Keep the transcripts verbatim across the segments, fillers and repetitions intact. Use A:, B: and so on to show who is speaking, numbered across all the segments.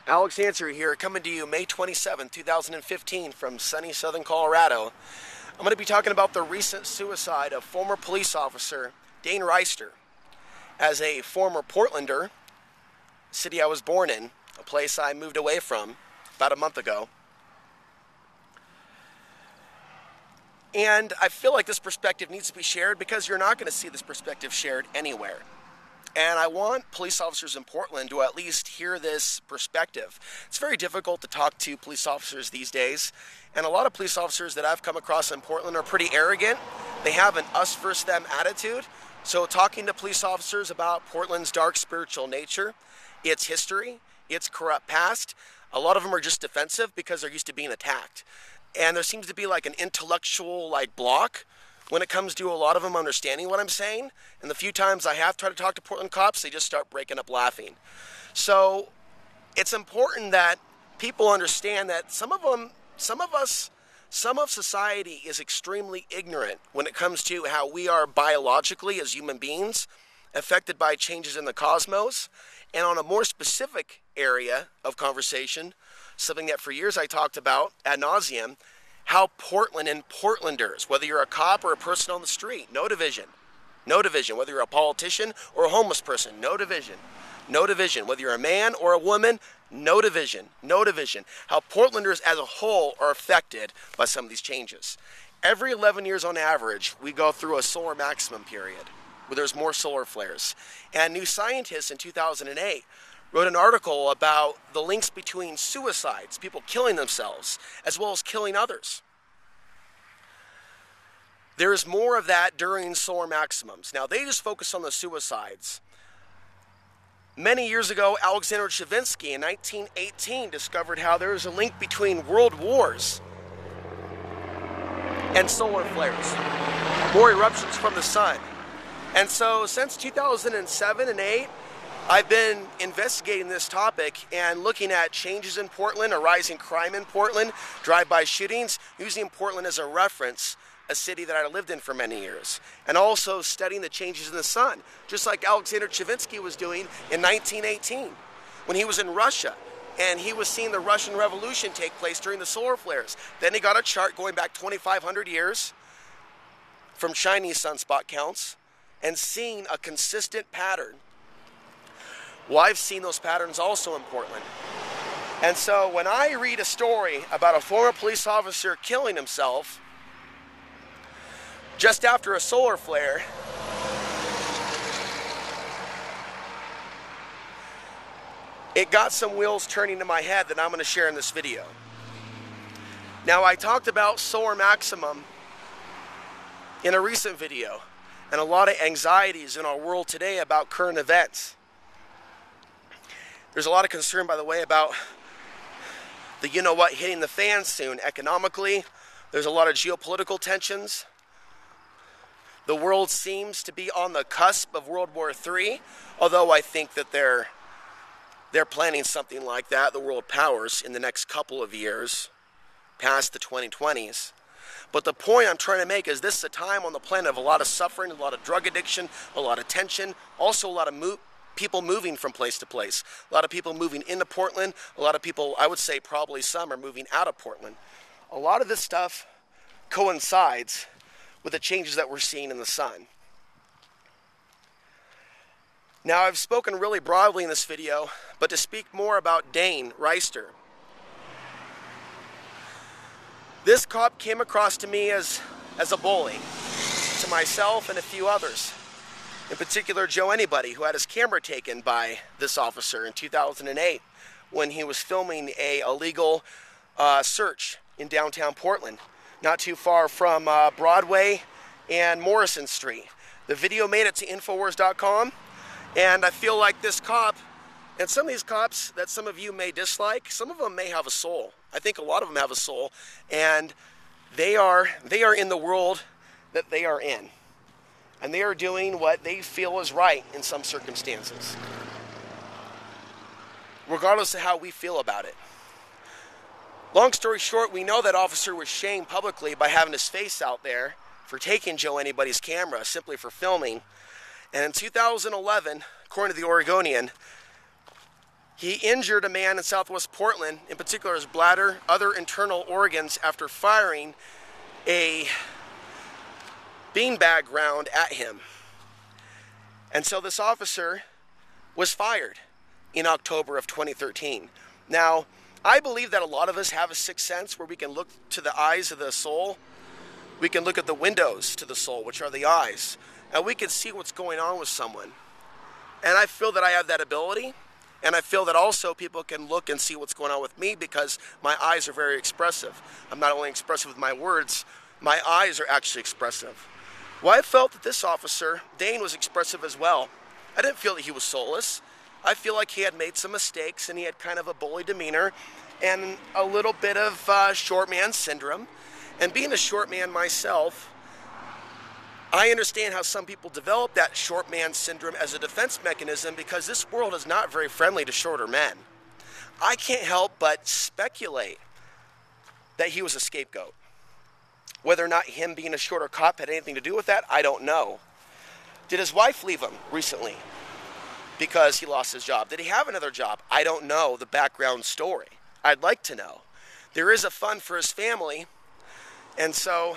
A: Alex Answer here, coming to you May twenty-seventh, two thousand fifteen from sunny southern Colorado. I'm going to be talking about the recent suicide of former police officer Dane Reister. As a former Portlander, city I was born in, a place I moved away from about a month ago. And I feel like this perspective needs to be shared because you're not going to see this perspective shared anywhere. And I want police officers in Portland to at least hear this perspective. It's very difficult to talk to police officers these days, and a lot of police officers that I've come across in Portland are pretty arrogant. They have an us versus them attitude. So talking to police officers about Portland's dark spiritual nature, its history, its corrupt past, a lot of them are just defensive because they're used to being attacked. And there seems to be like an intellectual like block when it comes to a lot of them understanding what I'm saying. And the few times I have tried to talk to Portland cops, they just start breaking up laughing. So it's important that people understand that some of them, some of us, some of society is extremely ignorant when it comes to how we are biologically as human beings affected by changes in the cosmos. And on a more specific area of conversation, something that for years I talked about ad nauseum, how Portland and Portlanders, whether you're a cop or a person on the street, no division. No division. Whether you're a politician or a homeless person, no division. No division. Whether you're a man or a woman, no division. No division. How Portlanders as a whole are affected by some of these changes. Every eleven years on average, we go through a solar maximum period where there's more solar flares. And New Scientist in two thousand eight wrote an article about the links between suicides, people killing themselves, as well as killing others. There is more of that during solar maximums. Now, they just focus on the suicides. Many years ago, Alexander Chavinsky in nineteen eighteen discovered how there is a link between world wars and solar flares, more eruptions from the sun. And so since two thousand seven and eight, I've been investigating this topic and looking at changes in Portland, a rising crime in Portland, drive-by shootings, using Portland as a reference, a city that I lived in for many years, and also studying the changes in the sun, just like Alexander Chavinsky was doing in nineteen eighteen when he was in Russia and he was seeing the Russian Revolution take place during the solar flares. Then he got a chart going back twenty-five hundred years from Chinese sunspot counts and seeing a consistent pattern. Well, I've seen those patterns also in Portland. And so when I read a story about a former police officer killing himself just after a solar flare, it got some wheels turning in my head that I'm going to share in this video. Now, I talked about solar maximum in a recent video, and a lot of anxieties in our world today about current events. There's a lot of concern, by the way, about the you-know-what hitting the fan soon economically. There's a lot of geopolitical tensions. The world seems to be on the cusp of World War Three, although I think that they're, they're planning something like that, the world powers, in the next couple of years, past the twenty twenties. But the point I'm trying to make is this is a time on the planet of a lot of suffering, a lot of drug addiction, a lot of tension, also a lot of mo- people moving from place to place. A lot of people moving into Portland. A lot of people, I would say probably some, are moving out of Portland. A lot of this stuff coincides with the changes that we're seeing in the sun. Now, I've spoken really broadly in this video, but to speak more about Dane Reister. This cop came across to me as, as a bully, to myself and a few others. In particular, Joe Anybody, who had his camera taken by this officer in two thousand eight when he was filming a illegal uh, search in downtown Portland, not too far from uh, Broadway and Morrison Street. The video made it to Infowars dot com, and I feel like this cop, and some of these cops that some of you may dislike, some of them may have a soul. I think a lot of them have a soul, and they are, they are in the world that they are in. And they are doing what they feel is right in some circumstances, regardless of how we feel about it. Long story short, we know that officer was shamed publicly by having his face out there for taking Joe Anybody's camera, simply for filming. And in two thousand eleven, according to the Oregonian, He injured a man in southwest Portland, in particular his bladder, other internal organs, after firing a beanbag round at him. And so this officer was fired in October of twenty thirteen. Now, I believe that a lot of us have a sixth sense where we can look to the eyes of the soul. We can look at the windows to the soul, which are the eyes, and we can see what's going on with someone. And I feel that I have that ability, and I feel that also people can look and see what's going on with me because my eyes are very expressive. I'm not only expressive with my words, my eyes are actually expressive. Well, I felt that this officer, Dane, was expressive as well. I didn't feel that he was soulless. I feel like he had made some mistakes and he had kind of a bully demeanor and a little bit of uh, short man syndrome. And being a short man myself, I understand how some people develop that short man syndrome as a defense mechanism because this world is not very friendly to shorter men. I can't help but speculate that he was a scapegoat. Whether or not him being a shorter cop had anything to do with that, I don't know. Did his wife leave him recently because he lost his job? Did he have another job? I don't know the background story. I'd like to know. There is a fund for his family, and so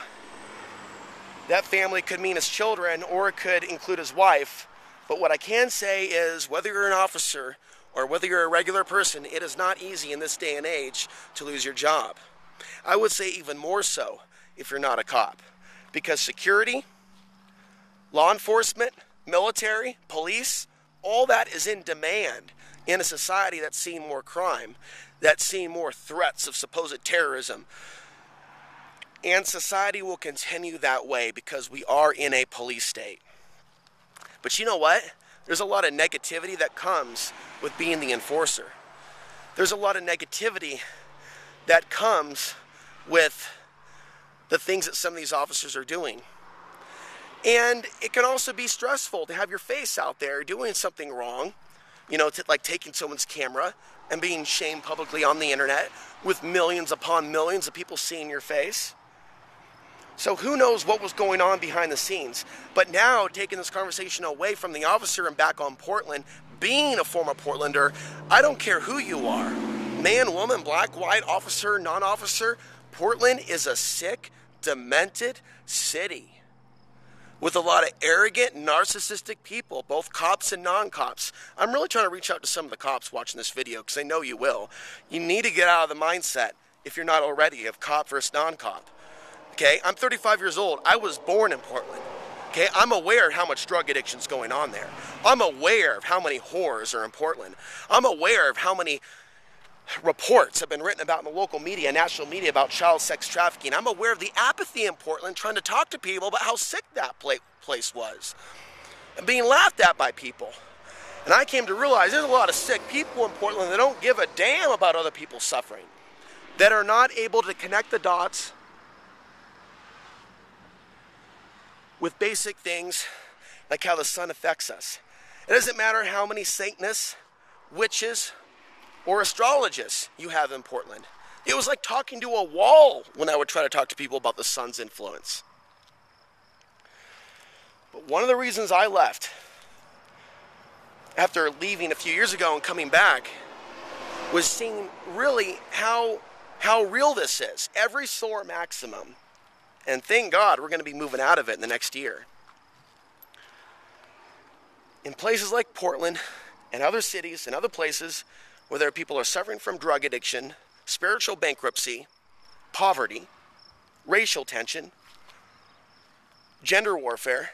A: that family could mean his children or it could include his wife. But what I can say is whether you're an officer or whether you're a regular person, it is not easy in this day and age to lose your job. I would say even more so if you're not a cop, because security, law enforcement, military, police, all that is in demand in a society that's seeing more crime, that's seeing more threats of supposed terrorism. And society will continue that way because we are in a police state. But you know what? There's a lot of negativity that comes with being the enforcer. There's a lot of negativity that comes with the things that some of these officers are doing. And it can also be stressful to have your face out there doing something wrong, you know, t- like taking someone's camera and being shamed publicly on the internet with millions upon millions of people seeing your face. So who knows what was going on behind the scenes. But now, taking this conversation away from the officer and back on Portland, being a former Portlander, I don't care who you are. Man, woman, black, white, officer, non-officer, Portland is a sick, demented city with a lot of arrogant, narcissistic people, both cops and non-cops. I'm really trying to reach out to some of the cops watching this video because I know you will. You need to get out of the mindset, if you're not already, of cop versus non-cop. Okay, I'm thirty-five years old. I was born in Portland. Okay, I'm aware of how much drug addiction is going on there. I'm aware of how many whores are in Portland. I'm aware of how many reports have been written about in the local media, national media, about child sex trafficking. I'm aware of the apathy in Portland trying to talk to people about how sick that place was and being laughed at by people. And I came to realize there's a lot of sick people in Portland that don't give a damn about other people's suffering, that are not able to connect the dots with basic things like how the sun affects us. It doesn't matter how many Satanists, witches, or astrologists you have in Portland. It was like talking to a wall when I would try to talk to people about the sun's influence. But one of the reasons I left, after leaving a few years ago and coming back, was seeing really how, how real this is. Every solar maximum, and thank God we're going to be moving out of it in the next year. In places like Portland and other cities and other places where there are people who are suffering from drug addiction, spiritual bankruptcy, poverty, racial tension, gender warfare,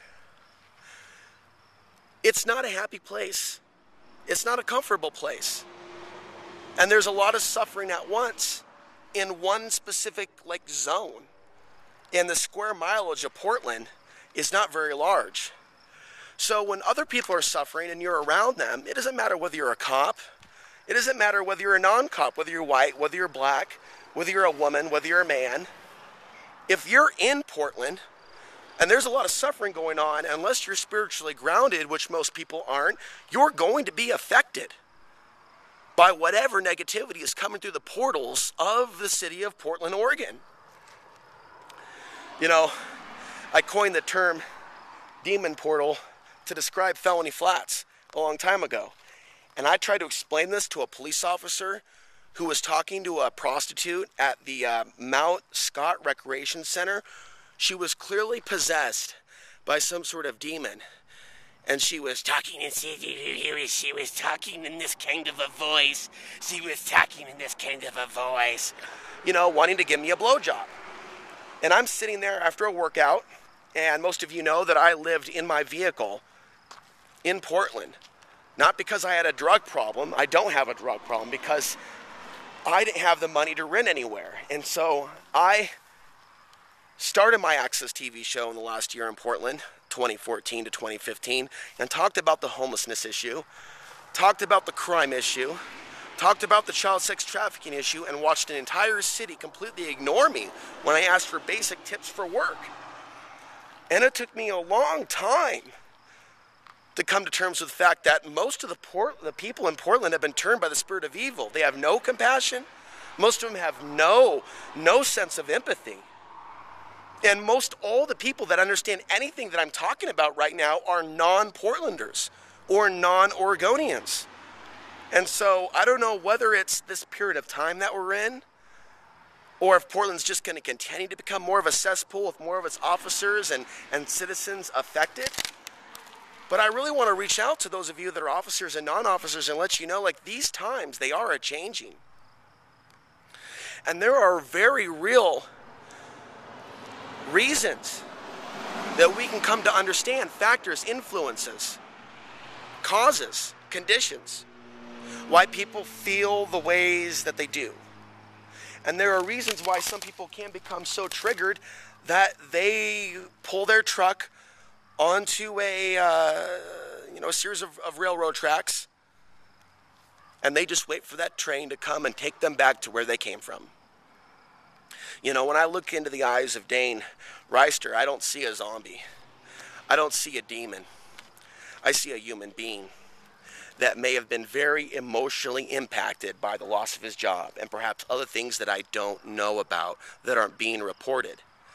A: it's not a happy place. It's not a comfortable place. And there's a lot of suffering at once in one specific like zone. And the square mileage of Portland is not very large. So when other people are suffering and you're around them, it doesn't matter whether you're a cop, it doesn't matter whether you're a non-cop, whether you're white, whether you're black, whether you're a woman, whether you're a man. If you're in Portland and there's a lot of suffering going on, unless you're spiritually grounded, which most people aren't, you're going to be affected by whatever negativity is coming through the portals of the city of Portland, Oregon. You know, I coined the term demon portal to describe Felony Flats a long time ago. And I tried to explain this to a police officer who was talking to a prostitute at the uh, Mount Scott Recreation Center. She was clearly possessed by some sort of demon. And she was talking and she was talking in this kind of a voice. She was talking in this kind of a voice. You know, wanting to give me a blowjob. And I'm sitting there after a workout, and most of you know that I lived in my vehicle in Portland. Not because I had a drug problem. I don't have a drug problem because I didn't have the money to rent anywhere. And so I started my Access T V show in the last year in Portland, twenty fourteen to twenty fifteen, and talked about the homelessness issue, talked about the crime issue, talked about the child sex trafficking issue, and watched an entire city completely ignore me when I asked for basic tips for work. And it took me a long time to come to terms with the fact that most of the, Port- the people in Portland have been turned by the spirit of evil. They have no compassion. Most of them have no, no sense of empathy. And most all the people that understand anything that I'm talking about right now are non-Portlanders or non-Oregonians. And so I don't know whether it's this period of time that we're in, or if Portland's just going to continue to become more of a cesspool with more of its officers and, and citizens affected. But I really want to reach out to those of you that are officers and non-officers and let you know, like, these times, they are a-changing. And there are very real reasons that we can come to understand factors, influences, causes, conditions, why people feel the ways that they do. And there are reasons why some people can become so triggered that they pull their truck onto a uh, you know a series of, of railroad tracks, and they just wait for that train to come and take them back to where they came from. You know, when I look into the eyes of Dane Reister, I don't see a zombie. I don't see a demon. I see a human being that may have been very emotionally impacted by the loss of his job and perhaps other things that I don't know about that aren't being reported.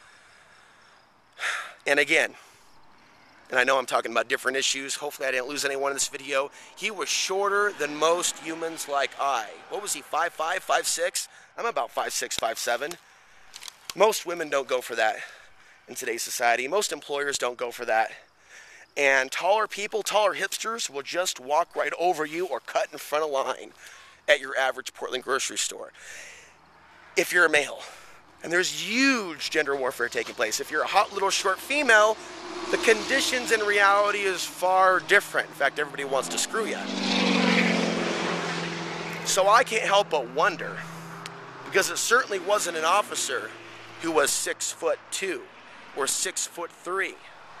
A: And again, and I know I'm talking about different issues. Hopefully I didn't lose anyone in this video. He was shorter than most humans like I. What was he, five five, five six? I'm about five six, five seven. Most women don't go for that in today's society. Most employers don't go for that. And taller people, taller hipsters will just walk right over you or cut in front of line at your average Portland grocery store. If you're a male, and there's huge gender warfare taking place. If you're a hot little short female, the conditions in reality is far different. In fact, everybody wants to screw you. So I can't help but wonder, because it certainly wasn't an officer who was six foot two or six foot three.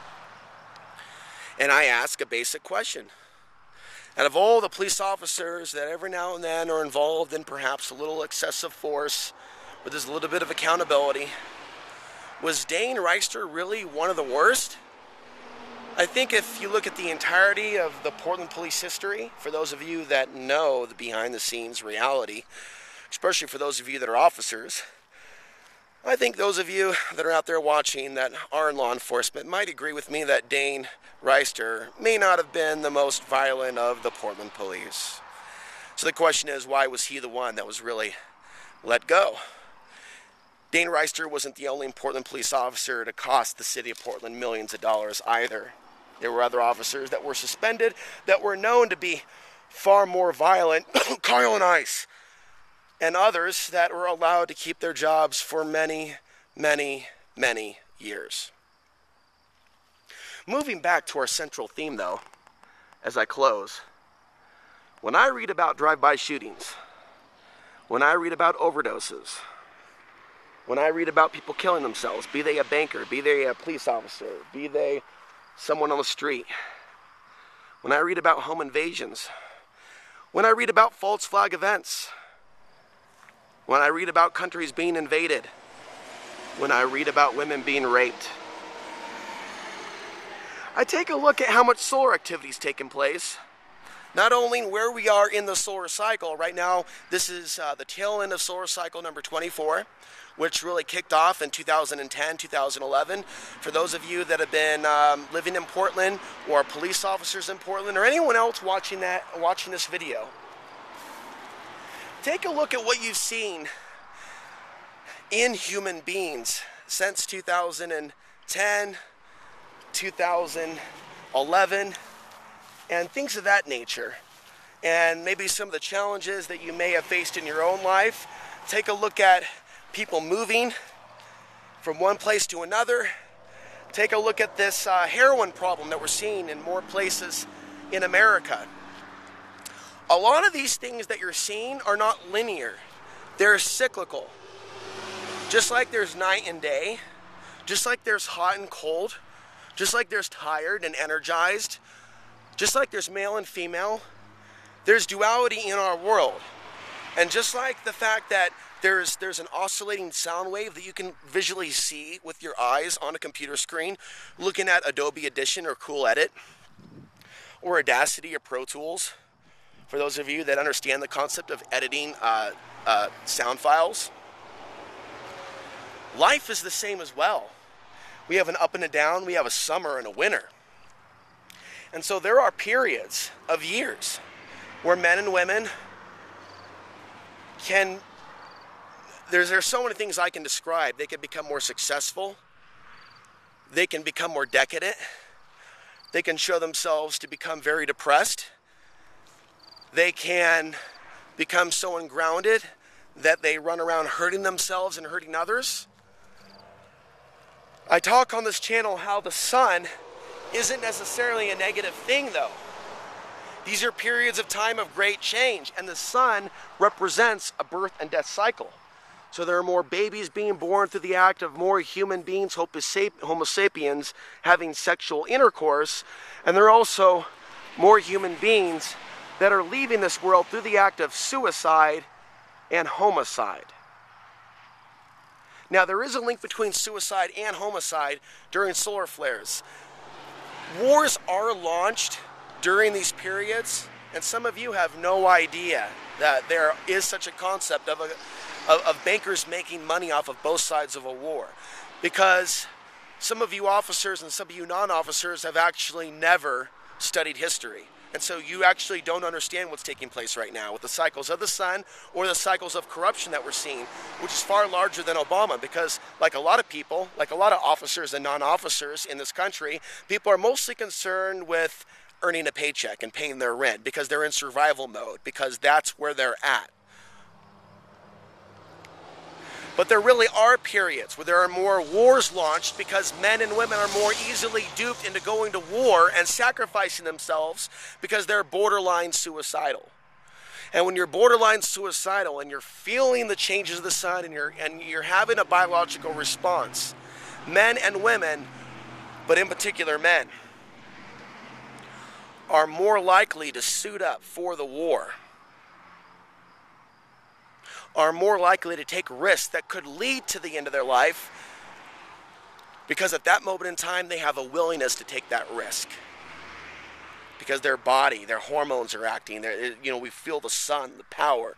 A: And I ask a basic question. Out of all the police officers that every now and then are involved in perhaps a little excessive force, where there's a little bit of accountability, was Dane Reister really one of the worst? I think if you look at the entirety of the Portland police history, for those of you that know the behind-the-scenes reality, especially for those of you that are officers, I think those of you that are out there watching that are in law enforcement might agree with me that Dane Reister may not have been the most violent of the Portland police. So the question is, why was he the one that was really let go? Dane Reister wasn't the only Portland police officer to cost the city of Portland millions of dollars either. There were other officers that were suspended that were known to be far more violent, Kyle and Ice, and others that were allowed to keep their jobs for many, many, many years. Moving back to our central theme, though, as I close, when I read about drive-by shootings, when I read about overdoses, when I read about people killing themselves, be they a banker, be they a police officer, be they someone on the street, when I read about home invasions, when I read about false flag events, when I read about countries being invaded, when I read about women being raped, I take a look at how much solar activity is taking place, not only where we are in the solar cycle. Right now, this is uh, the tail end of solar cycle number twenty-four, which really kicked off in two thousand ten, two thousand eleven. For those of you that have been um, living in Portland, or police officers in Portland, or anyone else watching that, watching this video, take a look at what you've seen in human beings since two thousand ten, two thousand eleven, and things of that nature, and maybe some of the challenges that you may have faced in your own life. Take a look at people moving from one place to another. Take a look at this uh, heroin problem that we're seeing in more places in America. A lot of these things that you're seeing are not linear. They're cyclical. Just like there's night and day, just like there's hot and cold, just like there's tired and energized, just like there's male and female, there's duality in our world. And just like the fact that there's there's an oscillating sound wave that you can visually see with your eyes on a computer screen, looking at Adobe Audition or Cool Edit, or Audacity or Pro Tools, for those of you that understand the concept of editing uh, uh, sound files. Life is the same as well. We have an up and a down, we have a summer and a winter. And so there are periods of years where men and women can, there's, there's so many things I can describe. They can become more successful. They can become more decadent. They can show themselves to become very depressed. They can become so ungrounded that they run around hurting themselves and hurting others. I talk on this channel how the sun isn't necessarily a negative thing, though. These are periods of time of great change, and the sun represents a birth and death cycle. So there are more babies being born through the act of more human beings, Homo sapiens, having sexual intercourse, and there are also more human beings that are leaving this world through the act of suicide and homicide. Now, there is a link between suicide and homicide during solar flares. Wars are launched during these periods, and some of you have no idea that there is such a concept of, a, of, of bankers making money off of both sides of a war. Because some of you officers and some of you non-officers have actually never studied history. And so you actually don't understand what's taking place right now with the cycles of the sun or the cycles of corruption that we're seeing, which is far larger than Obama, because like a lot of people, like a lot of officers and non-officers in this country, people are mostly concerned with earning a paycheck and paying their rent because they're in survival mode, because that's where they're at. But there really are periods where there are more wars launched because men and women are more easily duped into going to war and sacrificing themselves because they're borderline suicidal. And when you're borderline suicidal and you're feeling the changes of the sun and you're, and you're having a biological response, men and women, but in particular men, are more likely to suit up for the war, are more likely to take risks that could lead to the end of their life, because at that moment in time they have a willingness to take that risk, because their body, their hormones are acting. They're, you know, we feel the sun, the power.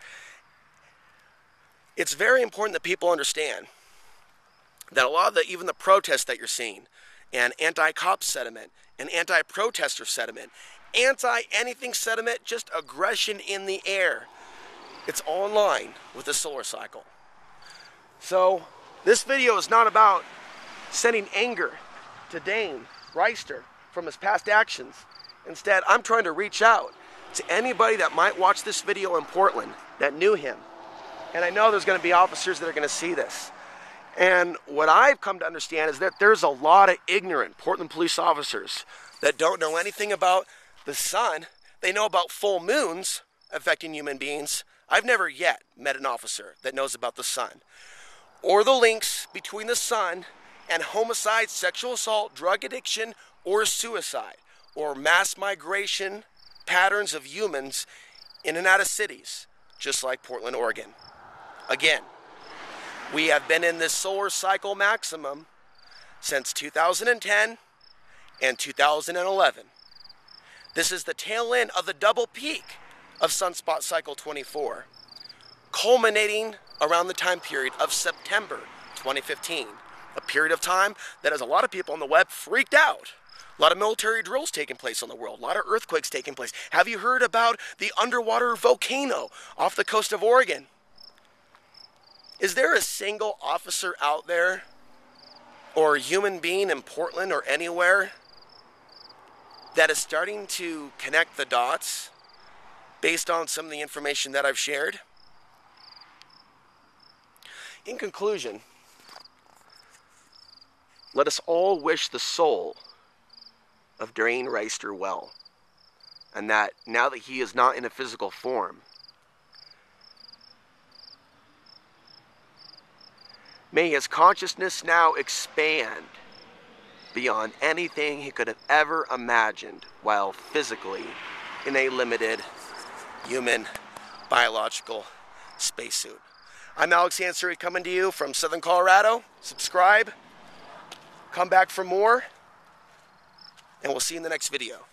A: It's very important that people understand that a lot of the, even the protests that you're seeing, and anti-cop sentiment, and anti-protester sentiment, anti-anything sentiment, just aggression in the air, it's all in line with the solar cycle. So this video is not about sending anger to Dane Reister from his past actions. Instead, I'm trying to reach out to anybody that might watch this video in Portland that knew him. And I know there's going to be officers that are going to see this. And what I've come to understand is that there's a lot of ignorant Portland police officers that don't know anything about the sun. They know about full moons affecting human beings. I've never yet met an officer that knows about the sun, or the links between the sun and homicide, sexual assault, drug addiction, or suicide, or mass migration patterns of humans in and out of cities, just like Portland, Oregon. Again, we have been in this solar cycle maximum since two thousand ten and two thousand eleven. This is the tail end of the double peak of Sunspot Cycle twenty-four, culminating around the time period of September twenty fifteen, a period of time that has a lot of people on the web freaked out. A lot of military drills taking place on the world, a lot of earthquakes taking place. Have you heard about the underwater volcano off the coast of Oregon? Is there a single officer out there or a human being in Portland or anywhere that is starting to connect the dots based on some of the information that I've shared? In conclusion, let us all wish the soul of Dane Reister well, and that now that he is not in a physical form, may his consciousness now expand beyond anything he could have ever imagined while physically in a limited human biological spacesuit. I'm Alex Ansari coming to you from Southern Colorado. Subscribe, come back for more, and we'll see you in the next video.